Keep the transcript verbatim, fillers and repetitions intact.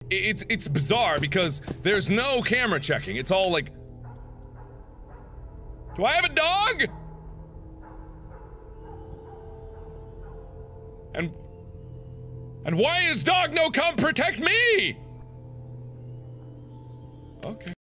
It's, it's bizarre because there's no camera checking. It's all like, do I have a dog? And, and why is dog no come protect me? Okay.